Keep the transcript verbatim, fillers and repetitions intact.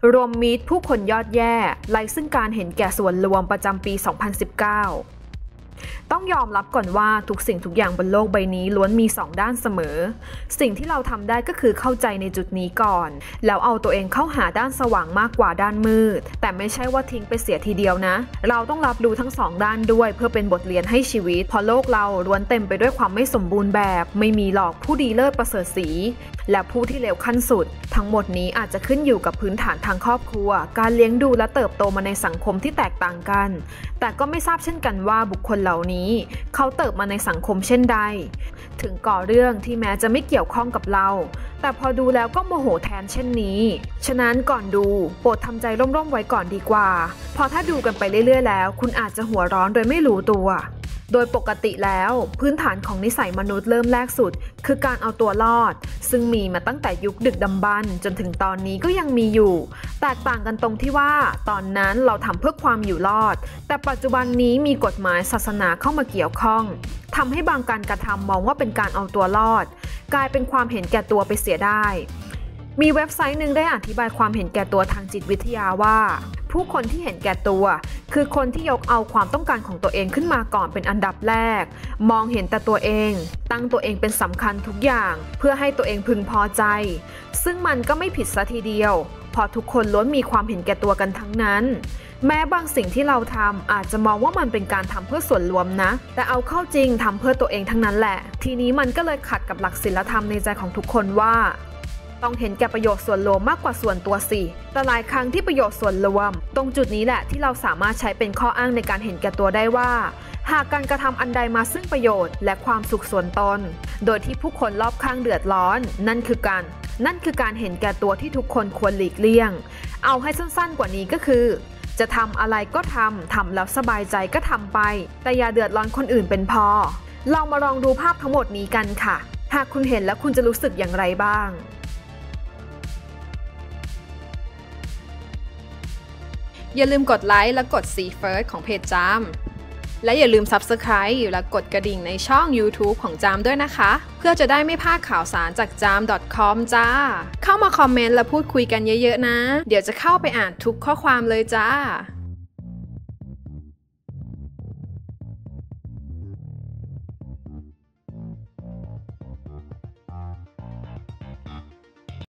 รวมมิตรผู้คนยอดแย่ไร้ซึ่งการเห็นแก่ส่วนรวมประจำปี สองพันสิบเก้า ต้องยอมรับก่อนว่าทุกสิ่งทุกอย่างบนโลกใบนี้ล้วนมีสองด้านเสมอสิ่งที่เราทำได้ก็คือเข้าใจในจุดนี้ก่อนแล้วเอาตัวเองเข้าหาด้านสว่างมากกว่าด้านมืดแต่ไม่ใช่ว่าทิ้งไปเสียทีเดียวนะเราต้องรับรู้ทั้งสองด้านด้วยเพื่อเป็นบทเรียนให้ชีวิตเพราะโลกเราล้วนเต็มไปด้วยความไม่สมบูรณ์แบบไม่มีหรอกผู้ดีเลิศประเสริฐศรีและผู้ที่เลวขั้นสุดทั้งหมดนี้อาจจะขึ้นอยู่กับพื้นฐานทางครอบครัวการเลี้ยงดูและเติบโตมาในสังคมที่แตกต่างกันแต่ก็ไม่ทราบเช่นกันว่าบุคคลเหล่านี้เขาเติบมาในสังคมเช่นใดถึงก่อเรื่องที่แม้จะไม่เกี่ยวข้องกับเราแต่พอดูแล้วก็โมโหแทนเช่นนี้ฉะนั้นก่อนดูโปรดทำใจร่มๆไว้ก่อนดีกว่าเพราะถ้าดูกันไปเรื่อยๆแล้วคุณอาจจะหัวร้อนโดยไม่รู้ตัวโดยปกติแล้วพื้นฐานของนิสัยมนุษย์เริ่มแรกสุดคือการเอาตัวรอดซึ่งมีมาตั้งแต่ยุคดึกดำบรรพ์จนถึงตอนนี้ก็ยังมีอยู่แตกต่างกันตรงที่ว่าตอนนั้นเราทำเพื่อความอยู่รอดแต่ปัจจุบันนี้มีกฎหมายศาสนาเข้ามาเกี่ยวข้องทำให้บางการกระทำมองว่าเป็นการเอาตัวรอดกลายเป็นความเห็นแก่ตัวไปเสียได้มีเว็บไซต์หนึ่งได้อธิบายความเห็นแก่ตัวทางจิตวิทยาว่าผู้คนที่เห็นแก่ตัวคือคนที่ยกเอาความต้องการของตัวเองขึ้นมาก่อนเป็นอันดับแรกมองเห็นแต่ตัวเองตั้งตัวเองเป็นสำคัญทุกอย่างเพื่อให้ตัวเองพึงพอใจซึ่งมันก็ไม่ผิดซะทีเดียวเพราะทุกคนล้วนมีความเห็นแก่ตัวกันทั้งนั้นแม้บางสิ่งที่เราทำอาจจะมองว่ามันเป็นการทำเพื่อส่วนรวมนะแต่เอาเข้าจริงทำเพื่อตัวเองทั้งนั้นแหละทีนี้มันก็เลยขัดกับหลักศีลธรรมในใจของทุกคนว่าต้องเห็นแก่ประโยชน์ส่วนรวมมากกว่าส่วนตัวสิแต่หลายครั้งที่ประโยชน์ส่วนรวมตรงจุดนี้แหละที่เราสามารถใช้เป็นข้ออ้างในการเห็นแก่ตัวได้ว่าหากการกระทำอันใดมาซึ่งประโยชน์และความสุขส่วนตนโดยที่ผู้คนรอบข้างเดือดร้อนนั่นคือการนั่นคือการเห็นแก่ตัวที่ทุกคนควรหลีกเลี่ยงเอาให้สั้นๆกว่านี้ก็คือจะทำอะไรก็ทำทำแล้วสบายใจก็ทำไปแต่อย่าเดือดร้อนคนอื่นเป็นพอเรามาลองดูภาพทั้งหมดนี้กันค่ะหากคุณเห็นแล้วคุณจะรู้สึกอย่างไรบ้างอย่าลืมกดไลค์และกด See First ของเพจจามและอย่าลืม Subscribe และกดกระดิ่งในช่อง YouTube ของจามด้วยนะคะเพื่อจะได้ไม่พลาดข่าวสารจากจาม ดอท คอม จ้าเข้ามาคอมเมนต์และพูดคุยกันเยอะๆนะเดี๋ยวจะเข้าไปอ่านทุกข้อความเลยจ้า